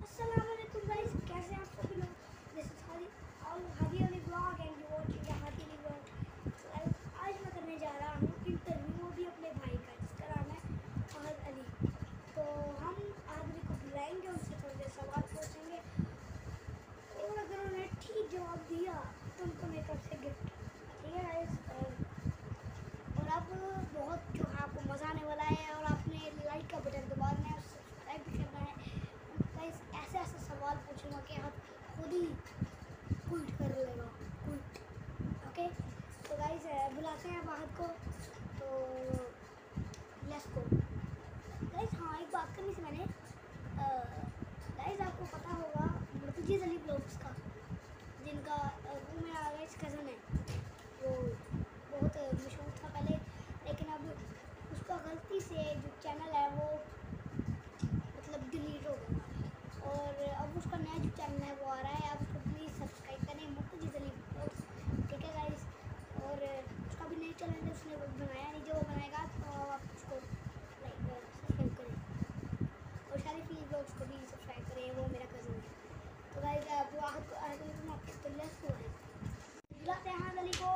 अस्सलाम वालेकुम गाइस, कैसे हैं आप सभी लोग। This is Hadi Ali blog and you watching the Hadi Ali blog. Guys आज मैं करने जा रहा हूँ इंटरव्यू, वो भी अपने भाई का, जिसका नाम है अहद अली। तो हम अहद अली को बुलाएंगे, उनसे थोड़े देर सवाल पूछेंगे और अगर उन्होंने ठीक जवाब दिया तो उनको मेरी तरफ से गिफ्ट। ठीक है गाइस, और अब बहुत जो है आपको मज़ा आने वाला है और आपने लाइक का बटन दबाना है और सब्सक्राइब भी करना है। गाइस ऐसे ऐसे सवाल पूछूंगा कि आप खुद ही क्विट कर लेगा, क्विट। ओके, तो गाइस बुलाते हैं बाहर को, तो लेट्स गो। गाइस हाँ, एक बात करनी थी मैंने। गाइस आपको पता होगा मुर्तज़ा अली ब्लॉग्स का, जिनका वो मेरा गाइस कज़न है। वो बहुत मशहूर था पहले, लेकिन अब उसका गलती से जो चैनल है वो मतलब डिलीट हो गया और अब उसका नया जो चैनल है वो आ रहा है। आप उसको प्लीज़ सब्सक्राइब करें, मुर्तज़ा अली ब्लॉग्स। ठीक है गाइस, और उसका भी नया चैनल है, उसने वो बनाया नहीं, जो वो बनाएगा तो आप उसको लाइक सब्सक्राइब करें और शारिफी ब्लॉग्स को भी सब्सक्राइब करें, वो मेरा कज़न है। तो गाइस आप तो लेट्स गो है, बुलाते हैं अहद अली को।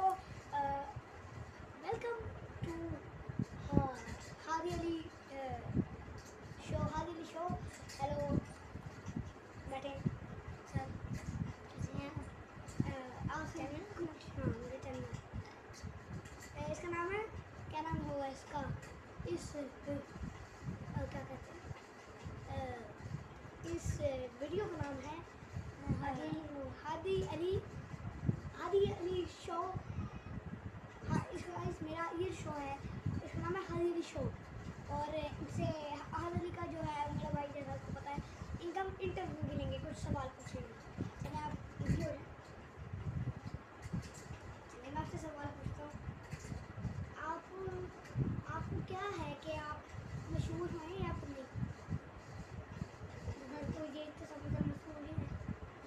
Welcome to Hadi Ali show, Hadi Ali show. Hello, बैठे सर, कैसे हैं आप? चैनल, हाँ मेरे चैनल इसका नाम है, क्या नाम होगा इसका, इस क्या कहते हैं, इस वीडियो का नाम है हादी अली शो। हाँ, इसका मेरा ये शो है, इसका नाम है हादी अली शो। और इनसे अहद अली का जो है मेरा भाई, जैसा आपको पता है, इनका इंटरव्यू भी लेंगे, कुछ सवाल पूछेंगे। चलिए आप इजी हो जाए। चलिए मैं आपसे सवाल पूछता हूँ। आपको क्या है कि आप मशहूर हैं या फिर नहीं? तो ये तो सब मशहूर ही है,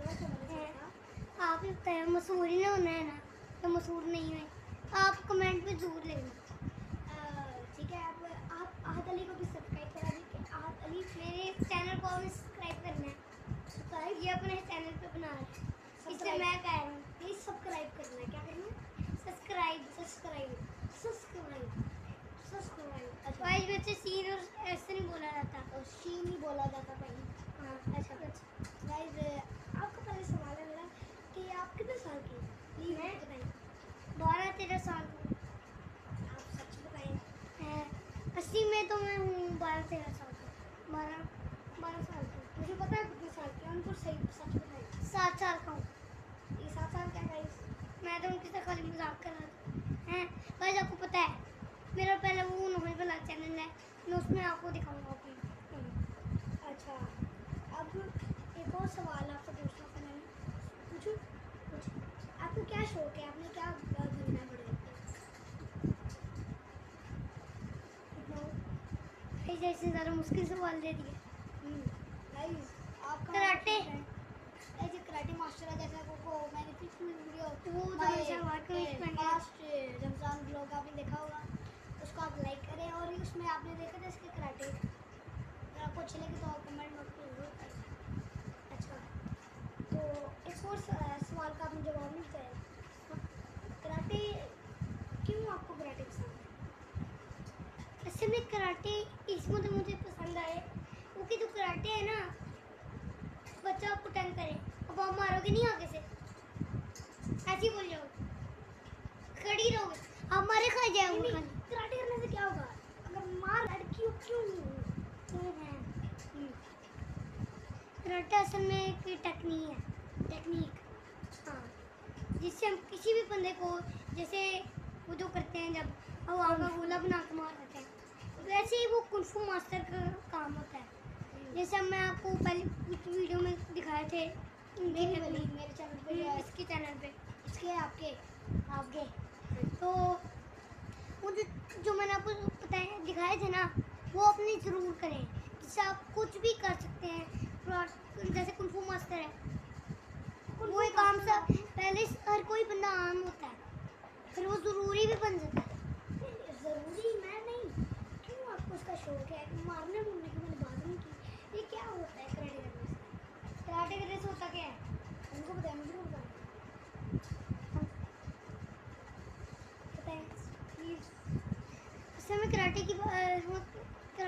आप तय मशहूर ही ना होना है ना, तो मशहूर नहीं है आप कमेंट पे जरूर लेना। ठीक है, आप अहद अली को भी सब्सक्राइब करा दीजिए। अहद अली मेरे चैनल को भी सब्सक्राइब करना है, सब्सक्राइब ये अपने चैनल पे बना रहे हैं, इसलिए मैं कह रहा हूँ प्लीज़ सब्सक्राइब करना है। क्या करना है? Subscribe subscribe subscribe subscribe. अच्छा, वाइस वैसे सीन और ऐसे नहीं बोला जाता, और शीन ही बोला जाता भाई। हाँ अच्छा अच्छा। गाइस आपका पहले सवाल है मेरा कि आप कितने साल की हैं? प्लीज़ बताइए। 12-13 साल की। आप सच बताएं। 80 में तो मैं हूँ 12-13 साल की, 12 साल की। मुझे पता है कितने साल की, उनको सही सच बताएं। 7 साल का हूँ। ये 7 साल क्या गाइस? मैं तो उनके साथ खाली मजाक कर रहा था। हैं गाइस, आपको पता है मेरा पहले वो नोहल वाला चैनल है, मैं उसमें आपको दिखाऊंगा अपनी। अच्छा, अब एक और सवाल आपसे पूछना था मैंने, पूछूं? आपको क्या शौक है, आपने क्या बनना है बड़े होकर? जैसे ज़्यादा मुश्किल सवाल दे दिए। गाइस आप कराटे, ऐसे कराटे मास्टर है, जैसे आपको मैंने पिछली वीडियो वो फास्ट रमज़ान ब्लॉग आपने देखा होगा, उसको आप लाइक करें और उसमें आपने देखा था इसके कराटे। अगर आपको अच्छे लगे तो आप कमेंट बॉक्स में जरूर करें। अच्छा, तो इस और सवाल का आपने जवाब नहीं दिया। कराटे क्यों आपको कराटे पसंद है? ऐसे में कराटे इसमें तो मुझे पसंद आए क्योंकि जो कराटे है ना, बच्चा आपको टंग करे, अब आप मारोगे नहीं आगे से, ऐसे ही बोल जाओ, खड़ी रहोगे, आप मारे खा जाओगे। कराटे करने से क्या होगा? अगर मार लड़की क्यों है? कराटे असल में एक टेक्निक, हाँ, जिससे हम किसी भी बंदे को, जैसे वो जो करते हैं जब हवा का गोला बना के मार देते हैं, वैसे ही वो कुंफू मास्टर का काम होता है। जैसे मैं आपको पहले कुछ वीडियो में दिखाए थे मेरे चैनल पे, इसके चैनल पे, इसके आपके तो वो जो मैंने आपको बताया दिखाए थे ना, वो अपनी ज़रूर करें, जिससे आप कुछ भी कर सकते हैं। जैसे कुंफू मास्टर है, वो एक आम सा, पहले हर कोई बंदा आम होता है, फिर वो ज़रूरी भी बन जाता है। ज़रूरी मैं नहीं, क्यों आपको उसका शौक है? मारने मुरने की मैंने बात नहीं की, ये क्या होता है कराटे करने से?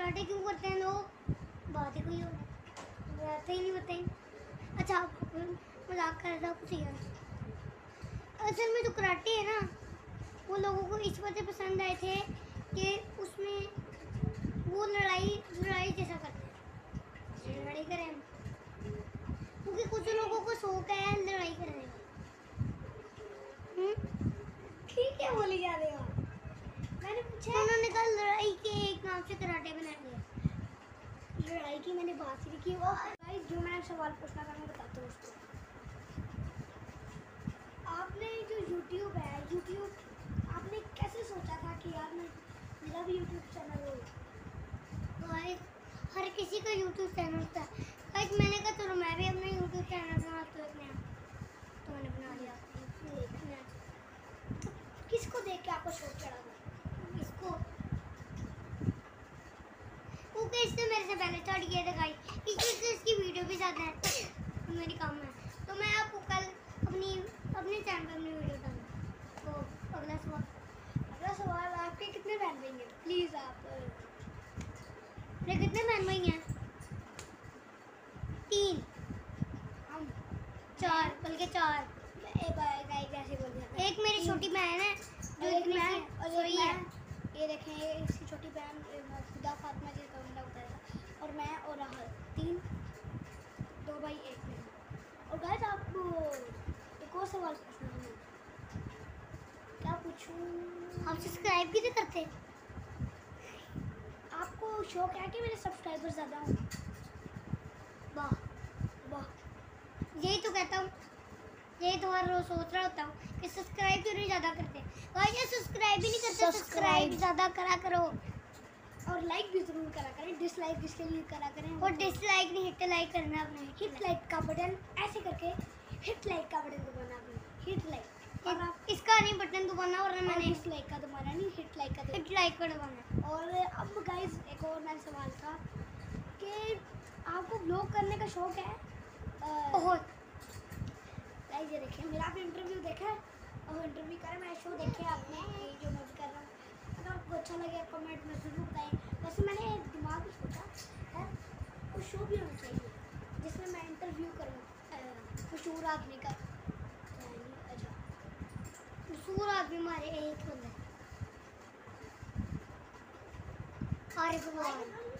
कराटे क्यों करते हैं लोग? बात ही कोई और है, बातें ही नहीं बताएं। अच्छा आपको मजाक कर रहा था कुछ यार। असल में जो कराटे है ना वो लोगों को इस वजह पसंद आए थे कि उसमें वो लड़ाई जैसा करते हैं, लड़ाई करें हम, क्योंकि कुछ लोगों को शौक है लड़ाई करने का। ठीक है बोली जा रहे हो। मैंने पूछा तो उन्होंने कहा लड़ाई के एक नाम से कराटे बनाएंगे। लड़ाई की मैंने बात ही नहीं की। वो गाइस जो मैं सवाल पूछना था मैं बताता हूँ उसको। आपने जो YouTube है, YouTube आपने कैसे सोचा था कि यार मेरा भी YouTube चैनल हो? गाइस हर किसी का YouTube चैनल होता है। गाइस मैंने कहा चलो मैं भी अपना YouTube चैनल बनाती हूँ अपने आप, तो मैंने बना लिया। तो किसको देख के आपको शौक चढ़ा था? इसको क्योंकि इसने मेरे से पहले स्टार्ट किया था गाइस, इसलिए इसकी वीडियो भी ज़्यादा है मेरी कम है। तो मैं आपको कल अपने चैनल पर अपनी वीडियो डालूँ। तो अगला सवाल आपके कितने बहन भाई हैं? प्लीज़ आप मेरे कितने बहन भाई हैं? 3 हम 4 बल्कि 4। ऐसे बोल दिया। एक मेरी छोटी बहन है जो एक इतनी मैं सी और सोई एक है। मैं। ये देखें ये इसकी छोटी बहन खुदा फातिमा जी का मुंडा बताया था। और मैं और राहत 3, 2 भाई 1 बहन। और गाइस आप एक और सवाल पूछना है। क्या पूछूं? आप सब्सक्राइब भी नहीं करते? आपको शौक है कि मेरे सब्सक्राइबर ज़्यादा हों? वाह वाह। यही तो कहता हूँ, यही तो हर रोज सोच रहा होता हूँ कि सब्सक्राइब क्यों नहीं ज़्यादा करते। गाइस ये सब्सक्राइब भी नहीं करते, सब्सक्राइब ज़्यादा करा करो और लाइक भी ज़रूर करा करें। डिसलाइक इसके लिए करा करें। और डिसलाइक नहीं हिट लाइक करना अपने। हिट लाइक का बटन ऐसे करके हिट लाइक का बटन दबाना आपने। हिट लाइक और आप इसका नहीं बटन दबाना और मैंने डिसलाइक का दबाना नहीं, हिट लाइक का दबाना। हिट लाइक का दबाना। और अब गाइस एक और मेरा सवाल था कि आपको ब्लॉग करने का शौक है? बहुत। गाइस ये देखिए मेरा भी इंटरव्यू देखा है और इंटरव्यू करें, मेरा शो देखे आपने ये जो मैं कर रहा हूँ। अगर आपको अच्छा लगे कमेंट में ज़रूर बताएं। वैसे मैंने दिमाग में सोचा है कुछ शो भी होना चाहिए जिसमें मैं इंटरव्यू करूँ मशहूर आदमी का। अच्छा मशहूर आदमी हमारे एक बंदा आरिफ भगवान।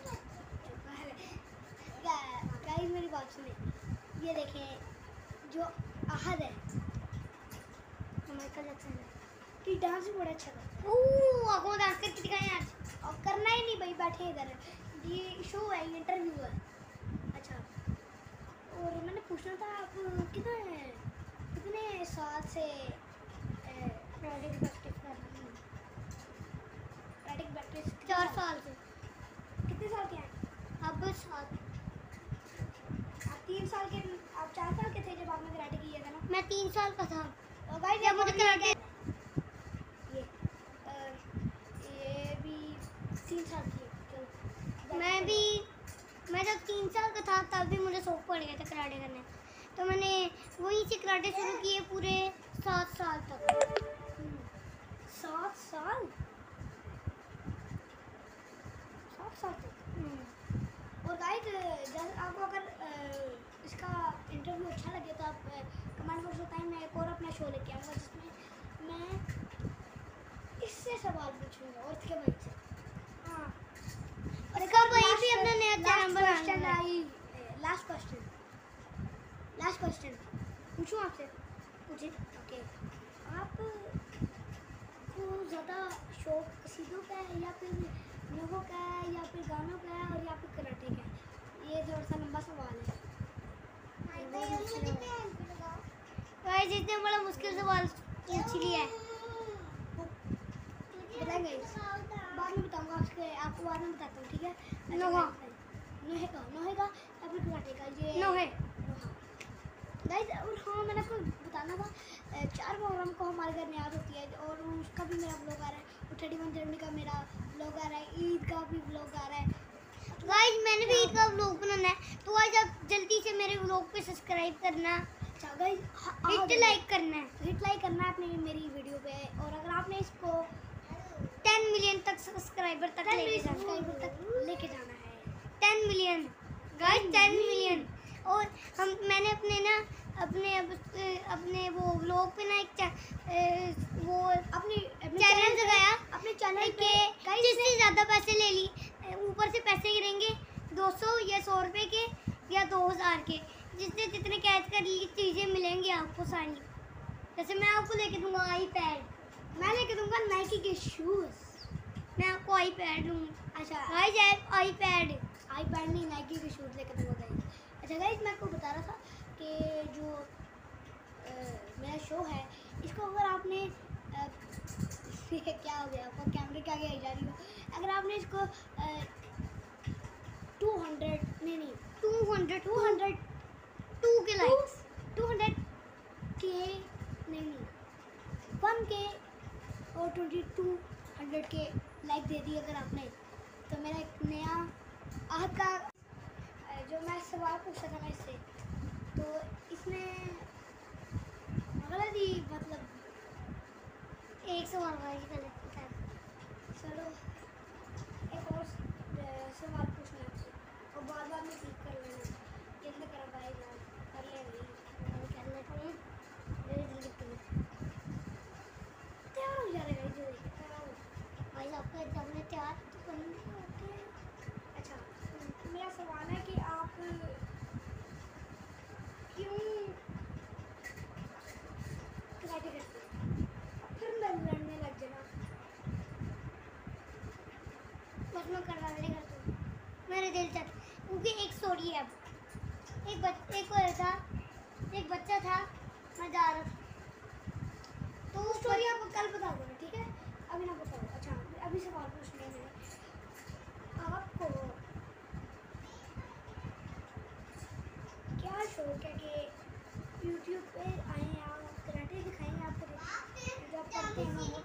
गाइस मेरी बात सुने। ये देखें जो अहद है माइकल जैक्सन है कि डांस भी बड़ा अच्छा करता है। आपको डांस करके दिखाएं आज। और करना ही नहीं भाई, बैठे इधर। ये शो है, ये इंटरव्यू है। अच्छा और मैंने पूछना था आप कितने साल से प्रोजेक्ट प्रैक्टिस कर रही हूँ। प्राइडिक प्रैक्टिस? 4 साल से। कितने साल के हैं अब 7। आप? 3 साल के? आप 4 साल के थे जब आपने कराटे किया था ना? मैं 3 साल का था और गाइस जब मुझे कराटे। ये भी 3 साल की है। चलो मैं जब 3 साल का था तब भी मुझे शौक पड़ गया था कराटे करने, तो मैंने वहीं से कराटे शुरू किए पूरे 7 साल तक। 7 साल? 7 साल तक। और गाइस जब आपको अगर इसका इंटरव्यू अच्छा लगे तो आप कमेंट बॉक्स में बताएं। मैं एक और अपना शो लेके आऊँगा जिसमें मैं इससे सवाल पूछूंगा और इसके भाई से। हाँ और इसका भाई भी अपना नया चैनल बनाना है। लास्ट क्वेश्चन पूछूं आपसे? पूछिए। ओके आप को ज़्यादा शौक सीधों का है या फिर लोगों का है या फिर गानों का है और या फिर कराटे का है? ये थोड़ा सा लंबा सवाल है। गाइस इतने बड़ा मुश्किल सवाल पूछ लिया है। बताएंगे बाद में बताऊंगा आपको बाद में बताता हूँ, ठीक है? नोहा या फिर कराटे का? ये नोहे। गाइस और हाँ मैंने आपको बताना था 4 मुहर्रम को हमारे घर न्याज होती है और उसका भी मेरा ब्लॉग आ रहा है। और 31 जनवरी का मेरा ब्लॉग आ रहा है। ईद का भी ब्लॉग आ रहा है। गाइस मैंने भी ईद का व्लॉग बनाना है, तो आज आप जल्दी से मेरे व्लॉग पे सब्सक्राइब करना, अच्छा गाइस हिट लाइक करना है। हिट लाइक करना है अपनी मेरी वीडियो पे। और अगर आपने इसको 10 मिलियन तक सब्सक्राइबर तक लेके जाना है। 10 मिलियन गाइस, 10 मिलियन। और मैंने अपने वो व्लॉग पे ना एक वो अपने चैनल लगाया, अपने चैनल पे जिससे ज़्यादा पैसे ले ली, ऊपर से पैसे गिरेंगे 200 या 100 रुपये के या 2000 के, जिसने जितने कैच कर ली चीज़ें मिलेंगी आपको सारी। जैसे मैं आपको लेके दूंगा आईपैड, मैं लेके दूंगा नाइकी के शूज़, मैं आपको आईपैड दूंगा। अच्छा गाइस आईपैड नहीं, नाइकी के शूज़ लेके दूंगा गाइस। अच्छा गाइस, मैं आपको बता रहा था कि जो मेरा शो है, इसको अगर आपने क्या हो गया, आपको कैमरे के आगे आई जा रही हो, अगर आपने इसको 202 के लाइक्स 200 के नहीं 1 के और 2200 के लाइक दे दिए अगर आपने, तो मेरा एक नया आपका जो मैं सवाल पूछा था इससे, तो इसमें गलत ही मतलब एक सवाल गलत था। चलो एक और सवाल पूछना आपसे और बार में ठीक कर लेना, जल्दी करो भाई, कर लेंगे कर लेते हैं, जल्दी करो। तैयार हो जा रहा है जो तैयार हो भाई आपका एग्जाम में तैयार तो करने होते हैं। अच्छा, मेरा सवाल है कि आप क्यों कराटे करते हैं, फिर लड़ने लग जाना। बस मैं कराटे करता हूँ, मेरे दिल चाहता, क्योंकि एक स्टोरी है। अब एक बच्चा था, मैं जा रहा था, तो वो स्टोरी आपको कल बता दूँगा, ठीक है, अभी ना बताओ। अच्छा, अभी सवाल पूछने हैं आपको, क्या शौक है कि यूट्यूब पे आए आप कराटे दिखाएंगे, आपको जो आप करते हैं वो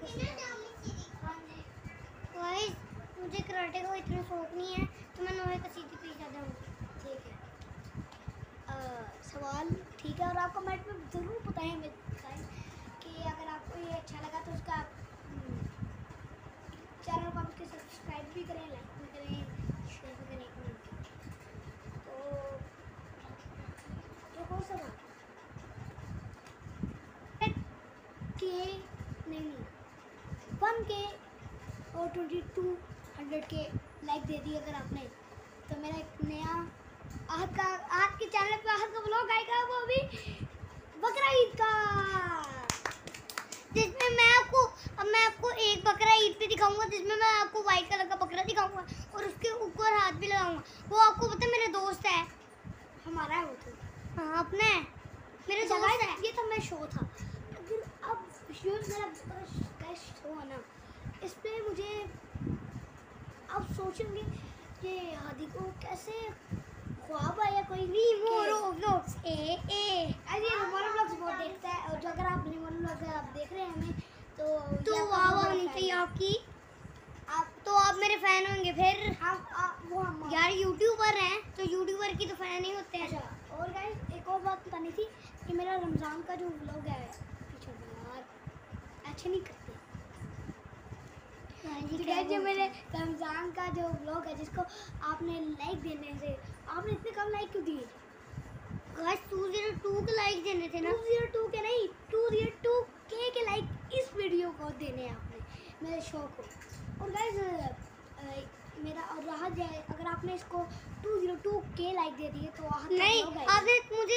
गाइस मुझे कराटे का इतना शौक नहीं है, तो मैं नोए का सीधी पी जाता हूँ। ठीक है, सवाल ठीक है, और आप कमेंट में ज़रूर बताएं कि अगर आपको ये अच्छा लगा तो उसका चैनल को आपके सब्सक्राइब भी करें, लाइक भी करें, शेयर भी करें, कमेंट करें। तो एक और सवाल के नहीं 1 के और 2200 के लाइक दे दिए अगर आपने, तो मेरा एक नया आपके चैनल पे आहद का ब्लॉग आएगा, वो भी बकरा ईद का, जिसमें मैं आपको एक बकरा ईद पे दिखाऊंगा, जिसमें मैं आपको वाइट कलर का बकरा दिखाऊंगा और उसके ऊपर हाथ भी लगाऊंगा। वो आपको पता है, मेरे दोस्त है, हमारा है वो तो। हाँ अपना है, मेरे दोस्त है। ये तो मेरा शो था। अगर अब मेरा शो है ना, इस पे मुझे अब सोचेंगे कि हादी को कैसे ख्वाब आया कोई रिमोरो व्लॉग्स अरे रिमोरो व्लॉग्स बहुत देखता है, और जो अगर आप रिमोरो व्लॉग्स आप देख रहे हैं हमें, तो वाह होनी चाहिए आपकी, तो आप मेरे फैन होंगे फिर। हम यार यूट्यूबर हैं तो यूट्यूबर की तो फैन ही होते हैं। अच्छा, और गाइस एक और बात बतानी थी कि मेरा रमज़ान का जो व्लॉग है, पीछे यार अच्छे नहीं करते, जो मेरे रमज़ान का जो व्लॉग है, जिसको आपने लाइक देने से, आपने इतने कम लाइक क्यों दिए? गाइस 202 के लाइक देने थे ना, 202 के नहीं, 202 के लाइक इस वीडियो को देने हैं आपने, मेरे शो को। और गाइस मेरा और रहा जाए, अगर आपने इसको 202 के लाइक दे दिए तो नहीं, आपने मुझे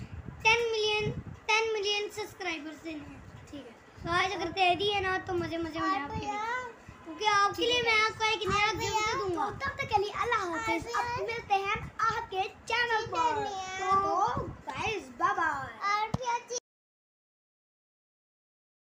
10 मिलियन सब्सक्राइबर्स देने हैं। ठीक है गाइस अगर दे दिए ना तो मजे में आपके लिए, क्योंकि आपके लिए मैं आपको एक नया गिफ्ट दूंगा। तब तक के लिए अल्लाह हाफ़िज़।